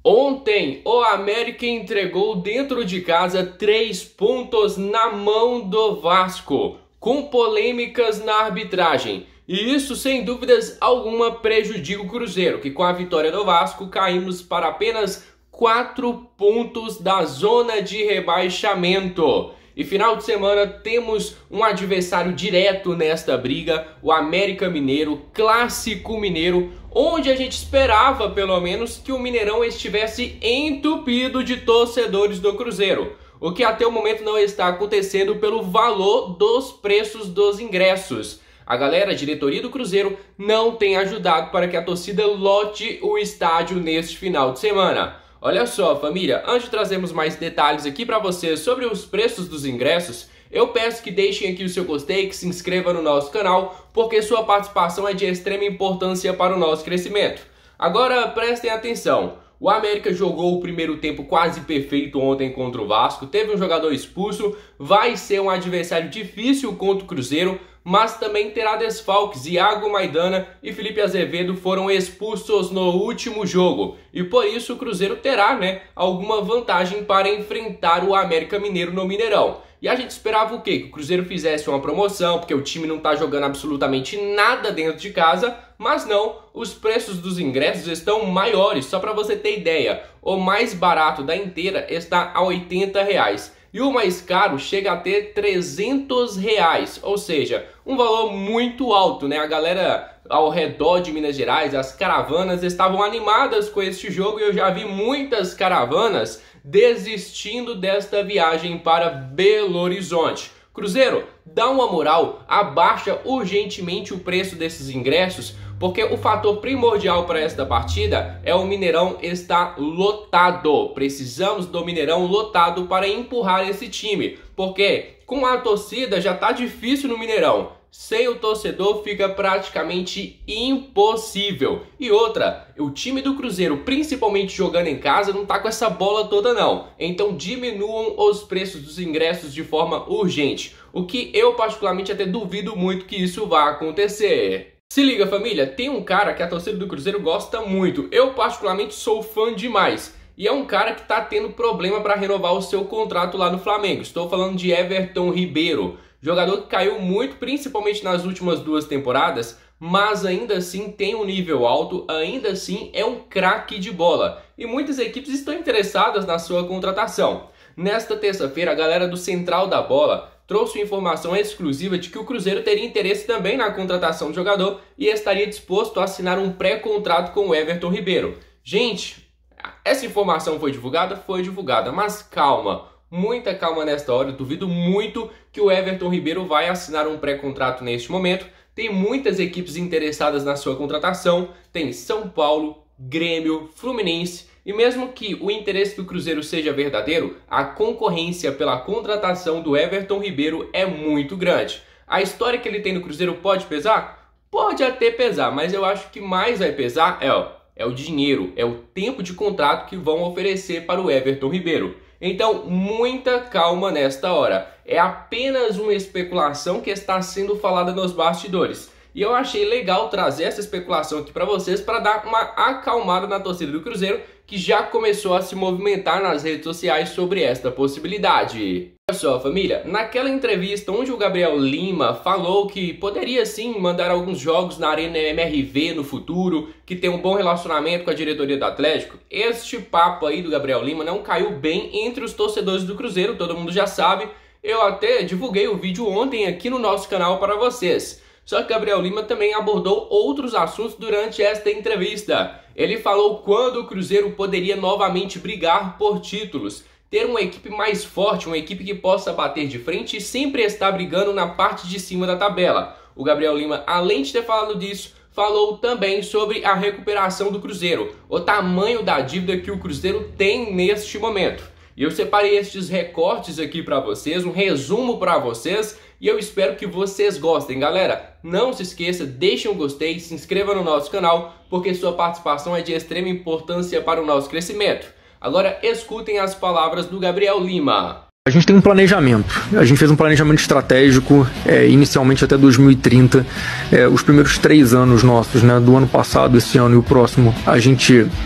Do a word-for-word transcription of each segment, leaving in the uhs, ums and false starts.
Ontem, o América entregou dentro de casa três pontos na mão do Vasco, com polêmicas na arbitragem. E isso, sem dúvidas alguma, prejudica o Cruzeiro, que com a vitória do Vasco caímos para apenas quatro pontos da zona de rebaixamento. E final de semana temos um adversário direto nesta briga, o América Mineiro, clássico mineiro, onde a gente esperava pelo menos que o Mineirão estivesse entupido de torcedores do Cruzeiro, o que até o momento não está acontecendo pelo valor dos preços dos ingressos. A galera, a diretoria do Cruzeiro, não tem ajudado para que a torcida lote o estádio neste final de semana. Olha só, família, antes de trazermos mais detalhes aqui para vocês sobre os preços dos ingressos, eu peço que deixem aqui o seu gostei, que se inscreva no nosso canal, porque sua participação é de extrema importância para o nosso crescimento. Agora, prestem atenção. O América jogou o primeiro tempo quase perfeito ontem contra o Vasco, teve um jogador expulso, vai ser um adversário difícil contra o Cruzeiro, mas também terá desfalques. Iago Maidana e Felipe Azevedo foram expulsos no último jogo e por isso o Cruzeiro terá, né, alguma vantagem para enfrentar o América Mineiro no Mineirão. E a gente esperava o quê? Que o Cruzeiro fizesse uma promoção, porque o time não está jogando absolutamente nada dentro de casa, mas não, os preços dos ingressos estão maiores. Só para você ter ideia, o mais barato da inteira está a oitenta reais. E o mais caro chega a ter trezentos reais, ou seja, um valor muito alto, né? A galera ao redor de Minas Gerais, as caravanas estavam animadas com este jogo e eu já vi muitas caravanas desistindo desta viagem para Belo Horizonte. Cruzeiro, dá uma moral, abaixa urgentemente o preço desses ingressos, porque o fator primordial para esta partida é o Mineirão estar lotado. Precisamos do Mineirão lotado para empurrar esse time, porque com a torcida já está difícil no Mineirão. Sem o torcedor fica praticamente impossível. E outra, o time do Cruzeiro, principalmente jogando em casa, não tá com essa bola toda não. Então diminuam os preços dos ingressos de forma urgente. O que eu particularmente até duvido muito que isso vá acontecer. Se liga, família, tem um cara que a torcida do Cruzeiro gosta muito. Eu particularmente sou fã demais. E é um cara que tá tendo problema para renovar o seu contrato lá no Flamengo. Estou falando de Everton Ribeiro. Jogador que caiu muito, principalmente nas últimas duas temporadas, mas ainda assim tem um nível alto, ainda assim é um craque de bola. E muitas equipes estão interessadas na sua contratação. Nesta terça-feira, a galera do Central da Bola trouxe informação exclusiva de que o Cruzeiro teria interesse também na contratação do jogador e estaria disposto a assinar um pré-contrato com o Everton Ribeiro. Gente, essa informação foi divulgada? Foi divulgada, mas calma. Muita calma nesta hora, eu duvido muito que o Everton Ribeiro vai assinar um pré-contrato neste momento. Tem muitas equipes interessadas na sua contratação, tem São Paulo, Grêmio, Fluminense, e mesmo que o interesse do Cruzeiro seja verdadeiro, a concorrência pela contratação do Everton Ribeiro é muito grande. A história que ele tem no Cruzeiro pode pesar? Pode até pesar, mas eu acho que mais vai pesar é, ó, é o dinheiro, é o tempo de contrato que vão oferecer para o Everton Ribeiro. Então, muita calma nesta hora. É apenas uma especulação que está sendo falada nos bastidores. E eu achei legal trazer essa especulação aqui para vocês para dar uma acalmada na torcida do Cruzeiro, que já começou a se movimentar nas redes sociais sobre esta possibilidade. Olha só, família, naquela entrevista onde o Gabriel Lima falou que poderia sim mandar alguns jogos na Arena M R V no futuro, que tem um bom relacionamento com a diretoria do Atlético, este papo aí do Gabriel Lima não caiu bem entre os torcedores do Cruzeiro, todo mundo já sabe. Eu até divulguei o vídeo ontem aqui no nosso canal para vocês. Só que Gabriel Lima também abordou outros assuntos durante esta entrevista. Ele falou quando o Cruzeiro poderia novamente brigar por títulos, ter uma equipe mais forte, uma equipe que possa bater de frente e sempre estar brigando na parte de cima da tabela. O Gabriel Lima, além de ter falado disso, falou também sobre a recuperação do Cruzeiro, o tamanho da dívida que o Cruzeiro tem neste momento. E eu separei estes recortes aqui para vocês, um resumo para vocês, e eu espero que vocês gostem. Galera, não se esqueça, deixem um gostei, se inscreva no nosso canal, porque sua participação é de extrema importância para o nosso crescimento. Agora escutem as palavras do Gabriel Lima. A gente tem um planejamento, a gente fez um planejamento estratégico, é, inicialmente até dois mil e trinta, é, os primeiros três anos nossos, né, do ano passado, esse ano e o próximo, a gente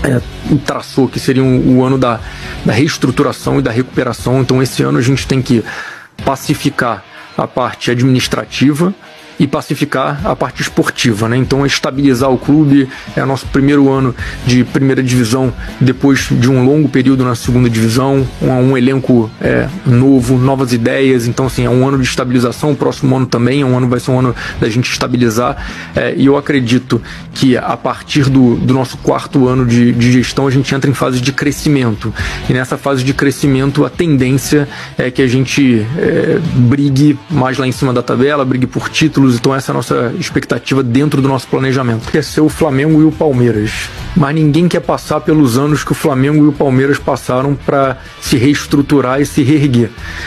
é, traçou que seria um, o ano da, da reestruturação e da recuperação. Então esse ano a gente tem que pacificar a parte administrativa e pacificar a parte esportiva, né? Então é estabilizar o clube, é o nosso primeiro ano de primeira divisão, depois de um longo período na segunda divisão, um, um elenco é, novo, novas ideias. Então assim, é um ano de estabilização, o próximo ano também é um ano, vai ser um ano da gente estabilizar, é, e eu acredito que a partir do, do nosso quarto ano de, de gestão a gente entra em fase de crescimento, e nessa fase de crescimento a tendência é que a gente é, brigue mais lá em cima da tabela, brigue por títulos. Então essa é a nossa expectativa dentro do nosso planejamento. Quer ser o Flamengo e o Palmeiras, mas ninguém quer passar pelos anos que o Flamengo e o Palmeiras passaram para se reestruturar e se reerguer.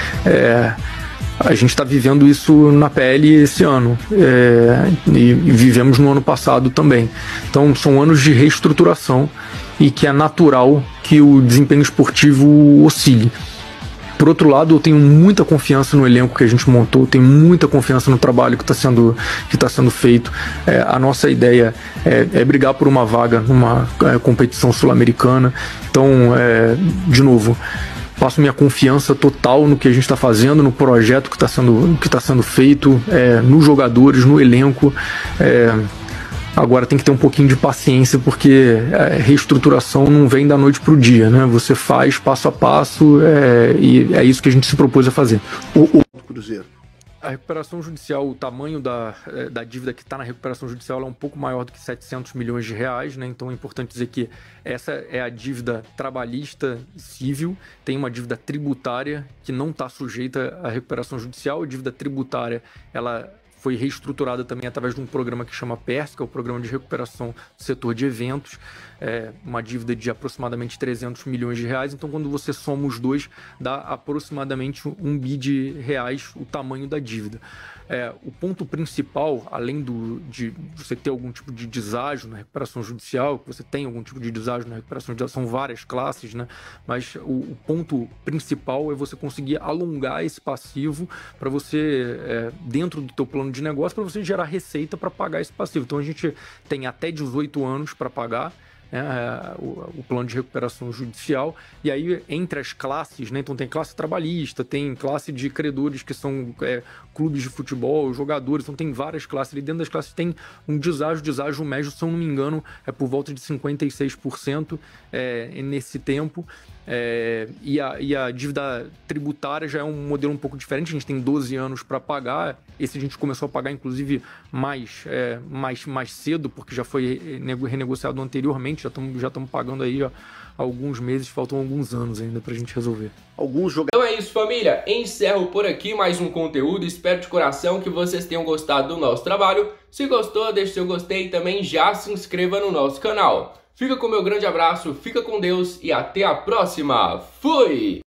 É, a gente está vivendo isso na pele esse ano, é, e, e vivemos no ano passado também. Então são anos de reestruturação e que é natural que o desempenho esportivo oscile. Por outro lado, eu tenho muita confiança no elenco que a gente montou, tenho muita confiança no trabalho que está sendo, que tá sendo feito. É, a nossa ideia é, é brigar por uma vaga numa é, competição sul-americana. Então, é, de novo, passo minha confiança total no que a gente está fazendo, no projeto que está sendo, que tá sendo feito, é, nos jogadores, no elenco. É, Agora tem que ter um pouquinho de paciência, porque a reestruturação não vem da noite para o dia, né? Você faz passo a passo, é, e é isso que a gente se propôs a fazer. O, o... Cruzeiro. A recuperação judicial, o tamanho da, da dívida que está na recuperação judicial é um pouco maior do que setecentos milhões de reais, né? Então é importante dizer que essa é a dívida trabalhista civil, tem uma dívida tributária que não está sujeita à recuperação judicial. A dívida tributária, ela foi reestruturada também através de um programa que chama PERS, que é o Programa de Recuperação do Setor de Eventos, é uma dívida de aproximadamente trezentos milhões de reais. Então, quando você soma os dois, dá aproximadamente um bi de reais o tamanho da dívida. É, o ponto principal, além do, de você ter algum tipo de deságio na recuperação judicial, que você tem algum tipo de deságio na recuperação judicial, são várias classes, né? Mas o, o ponto principal é você conseguir alongar esse passivo para você, é, dentro do teu plano de negócio, para você gerar receita para pagar esse passivo. Então a gente tem até dezoito anos para pagar, É, o, o plano de recuperação judicial, e aí entre as classes, né, então tem classe trabalhista, tem classe de credores que são é, clubes de futebol, jogadores, então tem várias classes ali. Dentro das classes tem um deságio, deságio médio, se eu não me engano, é por volta de cinquenta e seis por cento é, nesse tempo. É, e, a, e a dívida tributária já é um modelo um pouco diferente, a gente tem doze anos para pagar. Esse a gente começou a pagar inclusive mais, é, mais, mais cedo, porque já foi renegociado anteriormente, já estamos já estamos pagando aí há alguns meses, faltam alguns anos ainda para a gente resolver. Alguns jogadores... Então é isso, família, encerro por aqui mais um conteúdo, espero de coração que vocês tenham gostado do nosso trabalho. Se gostou, deixe seu gostei e também já se inscreva no nosso canal. Fica com o meu grande abraço, fica com Deus e até a próxima. Fui!